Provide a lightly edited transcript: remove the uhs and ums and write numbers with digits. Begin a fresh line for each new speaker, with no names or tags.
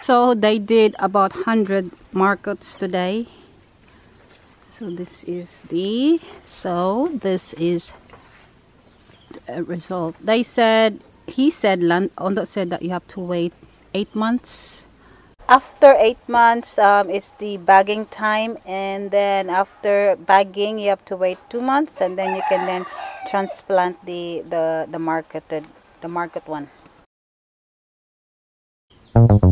So they did about 100 marcots today. So this is the result. They said, he said, Ondo said that you have to wait 8 months. After 8 months, it's the bagging time, and then after bagging, you have to wait 2 months, and then you can then transplant the market one.